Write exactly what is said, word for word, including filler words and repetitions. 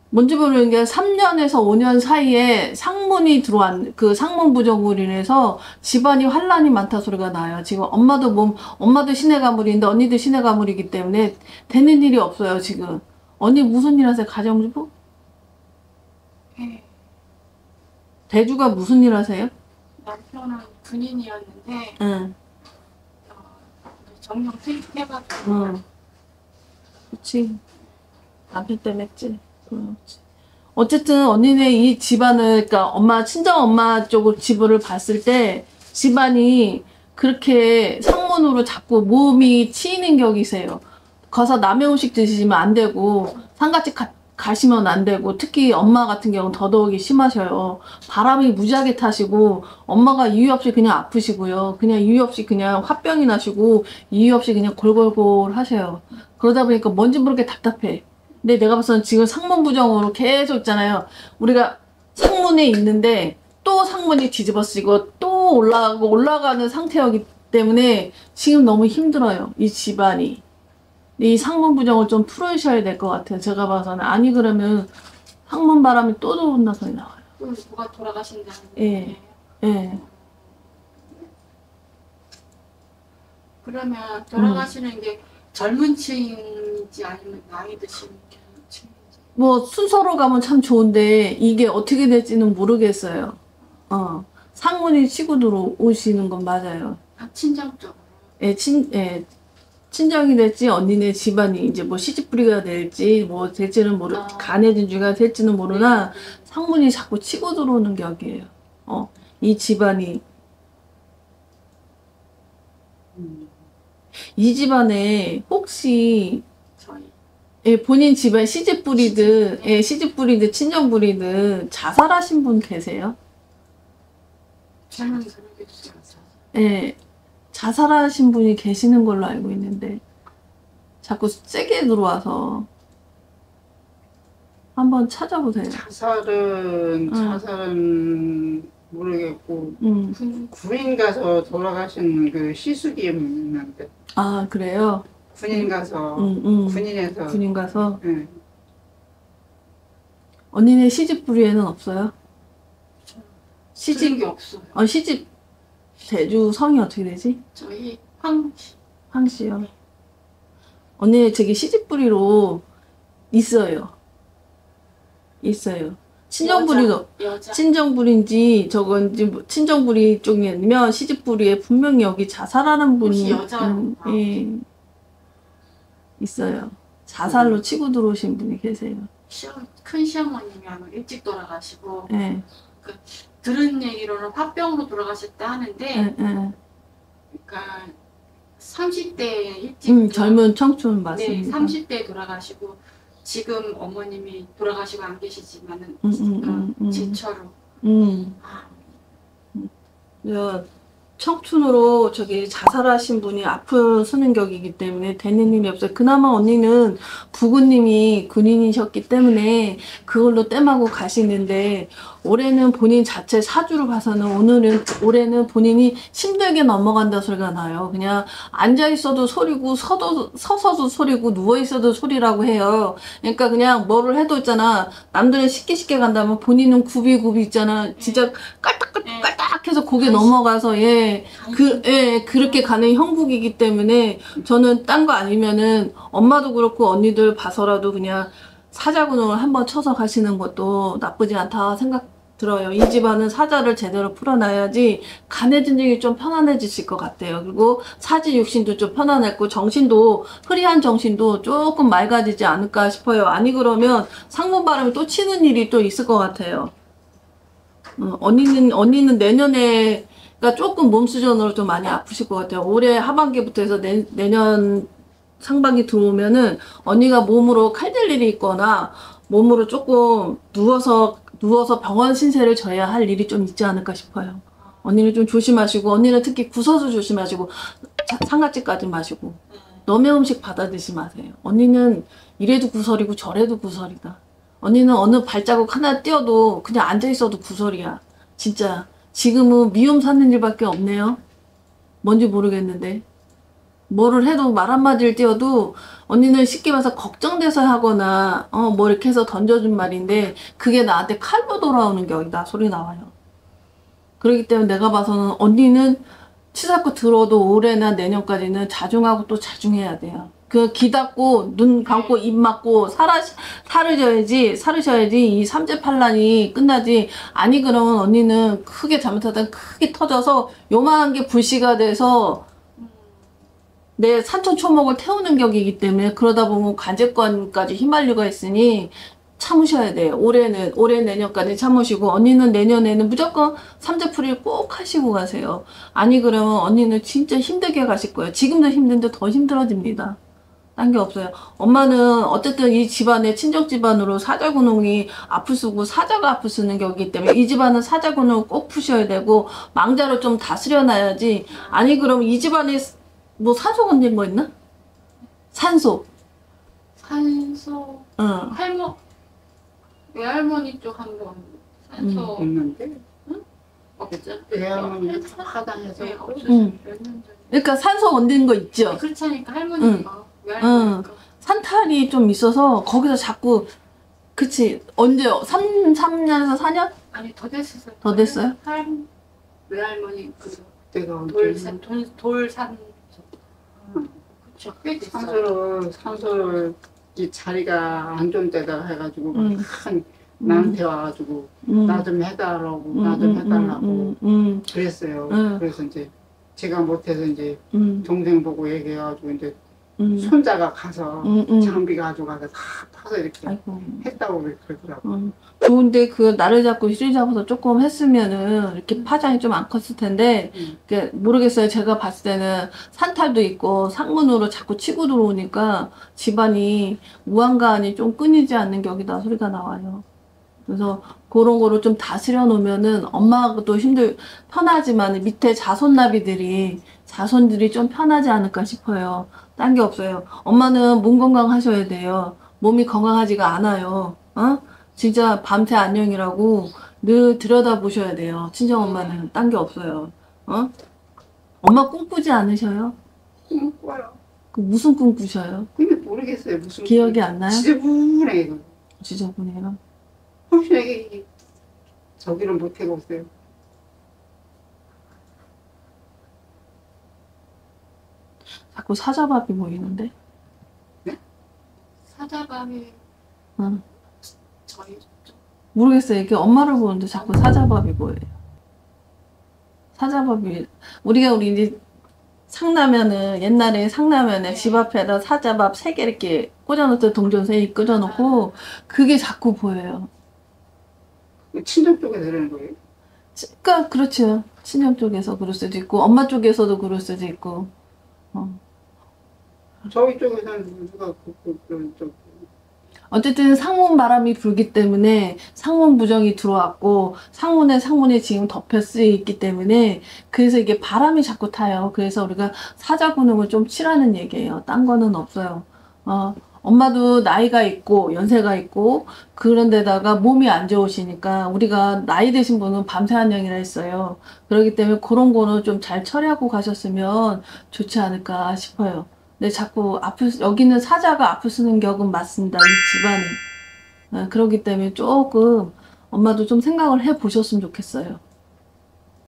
뭔지 모르는 게 삼 년에서 오 년 사이에 상문이 들어왔, 그 상문 부정으로 인해서 집안이 환란이 많다 소리가 나요. 지금 엄마도 몸, 엄마도 신의 가물인데 언니도 신의 가물이기 때문에 되는 일이 없어요, 지금. 언니 무슨 일 하세요? 가정주부? 네. 대주가 무슨 일 하세요? 남편은 군인이었는데 응. 어, 정년 퇴직해가지고 응. 그치. 남편 때문에 했지. 그렇지. 어쨌든 언니네 이 집안을, 그러니까 엄마, 친정 엄마 쪽으로 집을 봤을 때 집안이 그렇게 상문으로 자꾸 몸이 치이는 격이세요. 가서 남의 음식 드시면 안 되고 상가집 가, 가시면 안 되고, 특히 엄마 같은 경우는 더더욱이 심하셔요. 바람이 무지하게 타시고 엄마가 이유 없이 그냥 아프시고요. 그냥 이유 없이 그냥 화병이 나시고 이유 없이 그냥 골골골 하셔요. 그러다 보니까 뭔지 모르게 답답해. 근데 내가 봐서는 지금 상문 부정으로 계속 있잖아요. 우리가 상문에 있는데 또 상문이 뒤집어쓰고 또 올라가고 올라가는 상태이기 때문에 지금 너무 힘들어요. 이 집안이. 이 상문 부정을 좀 풀으셔야 될 것 같아요. 제가 봐서는. 아니 그러면 상문 바람이 또 들어온다 소리 나와요. 또 누가 돌아가신다는 예. 얘기예요. 예. 그러면 돌아가시는 음. 게 젊은 층인지 아니면 나이 드신 층인지? 뭐 순서로 가면 참 좋은데 이게 어떻게 될지는 모르겠어요. 어. 상문이 치고 들어오시는 건 맞아요. 아, 친정 쪽으로? 예, 친, 예. 친정이 될지 언니네 집안이 이제 뭐 시집뿌리가 될지 뭐 될지는 모르, 아. 가내진주가 될지는 모르나 네. 상문이 자꾸 치고 들어오는 격이에요. 어. 이 집안이. 음. 이 집안에 혹시 저희 예, 본인 집안 시집 뿌리든, 예, 시집 뿌리든, 친정 뿌리든, 자살하신 분 계세요? 설명 좀 해주세요. 예, 자살하신 분이 계시는 걸로 알고 있는데, 자꾸 세게 들어와서, 한번 찾아보세요. 자살은, 응. 자살은 모르겠고, 음. 군, 군인 가서 돌아가신 그 시숙이 있는데. 아, 그래요? 군인 가서, 음, 음. 군인에서. 군인 가서? 네. 언니네 시집 뿌리에는 없어요? 시집이 없어요. 어, 시집, 대주 성이 어떻게 되지? 저희 황씨. 황씨요. 언니 저기 시집 뿌리로 있어요. 있어요. 친정부리도, 여자. 친정부리인지 저건지 뭐 친정부리 쪽이면 시집부리에 분명히 여기 자살하는 분이 여자 음, 예, 있어요. 자살로 음. 치고 들어오신 분이 계세요. 시어, 큰 시어머님이 아마 일찍 돌아가시고 예. 그, 들은 얘기로는 화병으로 돌아가셨다 하는데 예, 예. 그러니까 삼십 대 일찍 음, 젊은 청춘 맞습니다. 네, 삼십 대에 돌아가시고 지금 어머님이 돌아가시고 안 계시지만은 음, 음, 음, 음. 지처로 음. 아, 저 청춘으로 저기 자살하신 분이 아픈 수능격이기 때문에 되는 일이 없어요. 그나마 언니는 부모님이 군인이셨기 때문에 그걸로 땜하고 가시는데 올해는 본인 자체 사주로 봐서는 오늘은 올해는 본인이 힘들게 넘어간다 소리가 나요. 그냥 앉아 있어도 소리고 서도 서서도 소리고 누워 있어도 소리라고 해요. 그러니까 그냥 뭐를 해도 있잖아. 남들은 쉽게 쉽게 간다면 본인은 굽이굽이 있잖아. 진짜 깔딱깔딱해서 고개 넘어가서 예, 그, 예, 그렇게 가는 형국이기 때문에 저는 딴 거 아니면은 엄마도 그렇고 언니들 봐서라도 그냥 사자군을 한번 쳐서 가시는 것도 나쁘지 않다 생각 들어요. 이 집안은 사자를 제대로 풀어놔야지 간의 진정이 좀 편안해지실 것 같아요. 그리고 사지 육신도 좀 편안했고 정신도 흐리한 정신도 조금 맑아지지 않을까 싶어요. 아니 그러면 상문 바람이 또 치는 일이 또 있을 것 같아요. 어, 언니는 언니는 내년에 그러니까 조금 몸 수전으로 좀 많이 아프실 것 같아요. 올해 하반기부터 해서 내, 내년 상반기 들어오면은 언니가 몸으로 칼댈 일이 있거나 몸으로 조금 누워서 누워서 병원 신세를 져야 할 일이 좀 있지 않을까 싶어요. 언니는 좀 조심하시고 언니는 특히 구서수 조심하시고 상가집 가지 마시고 남의 음식 받아 드시 마세요. 언니는 이래도 구설이고 저래도 구설이다. 언니는 어느 발자국 하나 띄어도 그냥 앉아있어도 구설이야. 진짜 지금은 미움 사는 일밖에 없네요. 뭔지 모르겠는데 뭐를 해도 말 한마디를 띄워도 언니는 쉽게 말해서 걱정돼서 하거나 어 뭐 이렇게 해서 던져준 말인데 그게 나한테 칼로 돌아오는 격이다 소리 나와요. 그렇기 때문에 내가 봐서는 언니는 치사코 들어도 올해나 내년까지는 자중하고 또 자중해야 돼요. 그 귀 닫고 눈 감고 입 막고 살아 살을 져야지 살을 져야지 이 삼재팔란이 끝나지. 아니 그러면 언니는 크게 잘못하다 크게 터져서 요만한 게 불씨가 돼서 내 산천초목을 태우는 격이기 때문에 그러다 보면 관제권까지 휘말리가 있으니 참으셔야 돼요. 올해는 올해 내년까지 참으시고 언니는 내년에는 무조건 삼재풀이를 꼭 하시고 가세요. 아니 그러면 언니는 진짜 힘들게 가실 거예요. 지금도 힘든데 더 힘들어집니다. 딴 게 없어요. 엄마는 어쨌든 이 집안의 친정 집안으로 사자군홍이 아프 쓰고 사자가 아프 쓰는 격이기 때문에 이 집안은 사자군홍을 꼭 푸셔야 되고 망자를 좀 다스려 놔야지. 아니 그럼 이 집안에 뭐 산소 건진 거 있나? 산소. 산소 응. 할머 외할머니 쪽 한번 산소 없는데 없죠? 외할머니 하단에서 네, 없어요. 응. 몇 년 전에. 그러니까 산소 건드는 거 있죠. 그렇다니까 할머니가 외할머니가 산탈이 좀 있어서 거기서 자꾸 그치 언제 삼, 삼 년에서 사 년? 아니 더 됐었어요. 더 됐어요? 할 외할머니 그 내가 돌산 돌, 돌산 그쵸 꽤 됐어요. 산소를 산소를 이 자리가 안 좋은 데다가 해가지고 음. 큰 나한테 와가지고 음. 나 좀 해달라고 음, 나 좀 음, 해달라고 음, 음, 그랬어요. 음. 그래서 이제 제가 못해서 이제 음, 동생 보고 얘기해가지고 이제 음, 손자가 가서 음, 음. 장비 가져가서 다 파서 이렇게 아이고. 했다고 그러더라고. 음. 좋은데 그 나를 잡고 실을 잡아서 조금 했으면은 이렇게 파장이 좀 안 컸을 텐데 음. 그 모르겠어요. 제가 봤을 때는 산탈도 있고 상문으로 자꾸 치고 들어오니까 집안이 무한가안이 좀 끊이지 않는 격이다 소리가 나와요. 그래서 그런 거를 좀 다스려 놓으면은 엄마도 힘들 편하지만 밑에 자손나비들이 자손들이 좀 편하지 않을까 싶어요. 딴 게 없어요. 엄마는 몸 건강하셔야 돼요. 몸이 건강하지가 않아요. 어? 진짜 밤새 안녕이라고 늘 들여다보셔야 돼요. 친정 엄마는 딴 게 없어요. 어? 엄마 꿈꾸지 않으셔요? 꿈 꿔요. 그 무슨 꿈 꾸셔요? 근데 모르겠어요. 무슨 기억이 안 나요? 지저분해 이거. 지저분해요. 혹시 이게 저기를 못 해보세요. 자꾸 사자밥이 보이는데? 사자밤이 응. 저희 쪽 모르겠어요. 이게 엄마를 보는데 자꾸 사자밥이 보여요. 사자밥이 우리가 우리 이제 상라면은 옛날에 상라면에 집 앞에다 사자밥 세 개 이렇게 꽂아놓을 동전세 꽂아놓고 그게 자꾸 보여요. 친정 쪽에 들으는 거예요. 치- 그러니까 그렇죠. 친정 쪽에서 그럴 수도 있고 엄마 쪽에서도 그럴 수도 있고. 어. 저희 쪽에서는 누가 그, 그, 그, 그, 어쨌든 상문 바람이 불기 때문에 상문 부정이 들어왔고 상문에 상문이 지금 덮여 쓰여 있기 때문에 그래서 이게 바람이 자꾸 타요. 그래서 우리가 사자군음을 좀 치라는 얘기예요. 딴 거는 없어요. 어, 엄마도 나이가 있고 연세가 있고 그런 데다가 몸이 안 좋으시니까 우리가 나이 드신 분은 밤새 안녕이라 했어요. 그렇기 때문에 그런 거는 좀 잘 처리하고 가셨으면 좋지 않을까 싶어요. 근데 자꾸 아프, 여기는 사자가 아프 쓰는 격은 맞습니다. 이 집안은. 아, 그렇기 때문에 조금 엄마도 좀 생각을 해 보셨으면 좋겠어요.